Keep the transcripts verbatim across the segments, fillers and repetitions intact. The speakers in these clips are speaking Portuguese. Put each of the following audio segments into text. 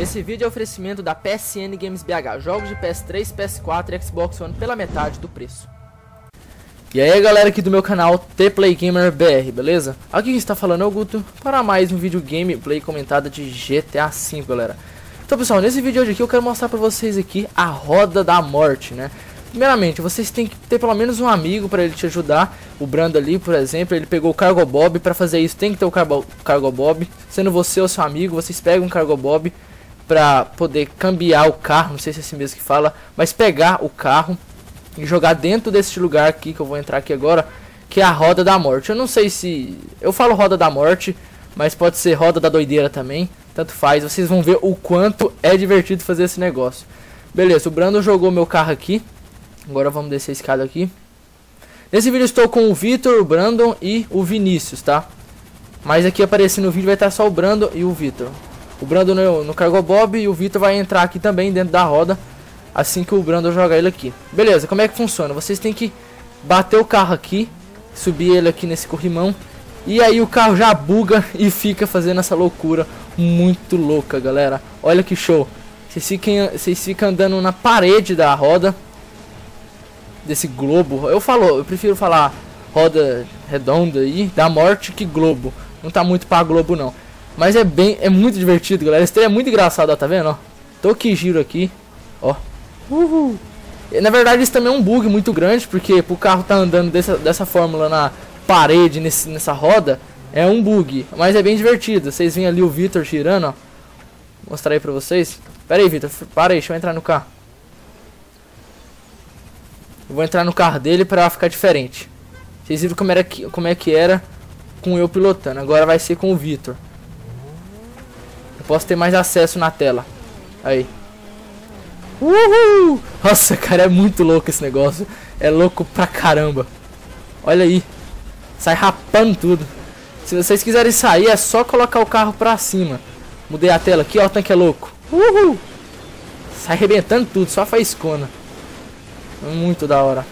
Esse vídeo é oferecimento da P S N Games B H, jogos de P S três, P S quatro e Xbox One pela metade do preço. E aí galera aqui do meu canal T Play Gamer B R, beleza? Aqui quem está falando é o Guto para mais um vídeo gameplay comentado de G T A cinco, galera. Então pessoal, nesse vídeo hoje aqui eu quero mostrar para vocês aqui a Roda da Morte, né? Primeiramente, vocês têm que ter pelo menos um amigo para ele te ajudar. O Brando ali, por exemplo, ele pegou o Cargo Bob. Para fazer isso tem que ter o Cargo, Cargo Bob. Sendo você ou seu amigo, vocês pegam um Cargo Bob para poder cambiar o carro, não sei se é assim mesmo que fala, mas pegar o carro e jogar dentro desse lugar aqui, que eu vou entrar aqui agora, que é a Roda da Morte. Eu não sei se... eu falo Roda da Morte, mas pode ser Roda da Doideira também, tanto faz. Vocês vão ver o quanto é divertido fazer esse negócio. Beleza, o Brando jogou meu carro aqui. Agora vamos descer a escada aqui. Nesse vídeo estou com o Vitor, o Brandon e o Vinícius, tá? Mas aqui aparecendo no vídeo vai estar só o Brandon e o Vitor. O Brandon no, no Cargo Bob e o Vitor vai entrar aqui também dentro da roda assim que o Brandon jogar ele aqui. Beleza, como é que funciona? Vocês têm que bater o carro aqui, subir ele aqui nesse corrimão, e aí o carro já buga e fica fazendo essa loucura muito louca, galera. Olha que show. Vocês ficam, vocês ficam andando na parede da roda desse globo. Eu falo, eu prefiro falar roda redonda aí da morte que globo. Não tá muito pra globo não. Mas é bem, é muito divertido, galera. Esse trem é muito engraçado, ó, tá vendo, ó? Tô que giro aqui, ó. Uhul. E, na verdade isso também é um bug muito grande, porque pro carro tá andando dessa, dessa fórmula na parede, nesse, nessa roda, é um bug. Mas é bem divertido. Vocês veem ali o Vitor girando, ó. Vou mostrar aí pra vocês. Pera aí, Vitor, para aí, deixa eu entrar no carro. Eu vou entrar no carro dele pra ficar diferente. Vocês viram como era que, como é que era com eu pilotando. Agora vai ser com o Vitor. Eu posso ter mais acesso na tela. Aí. Uhul! Nossa, cara, é muito louco esse negócio. É louco pra caramba. Olha aí. Sai rapando tudo. Se vocês quiserem sair, é só colocar o carro pra cima. Mudei a tela aqui, ó, o tanque é louco. Uhul! Sai arrebentando tudo, só faiscona. Muito da hora.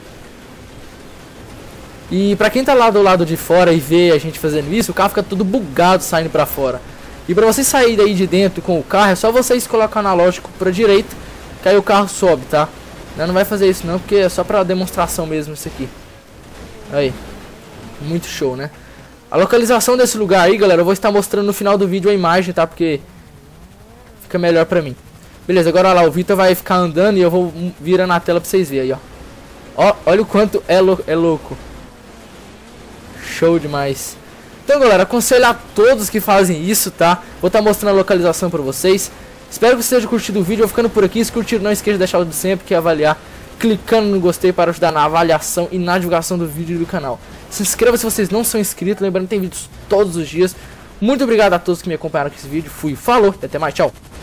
E pra quem tá lá do lado de fora e vê a gente fazendo isso, o carro fica tudo bugado saindo pra fora. E pra vocês saírem daí de dentro com o carro, é só vocês colocar o analógico pra direita, que aí o carro sobe, tá? Não, não vai fazer isso não, porque é só pra demonstração mesmo isso aqui. Aí. Muito show, né? A localização desse lugar aí, galera, eu vou estar mostrando no final do vídeo a imagem, tá? Porque fica melhor pra mim. Beleza, agora lá, o Vitor vai ficar andando e eu vou virar na tela pra vocês verem aí, ó. Ó, olha o quanto é, lou é louco. Show demais. Então, galera, aconselho a todos que fazem isso, tá? Vou estar mostrando a localização pra vocês. Espero que vocês tenham curtido o vídeo. Eu vou ficando por aqui. Se curtiram, não esqueça de deixar o de sempre, que é avaliar, clicando no gostei para ajudar na avaliação e na divulgação do vídeo e do canal. Se inscreva se vocês não são inscritos. Lembrando que tem vídeos todos os dias. Muito obrigado a todos que me acompanharam com esse vídeo. Fui, falou e até mais, tchau.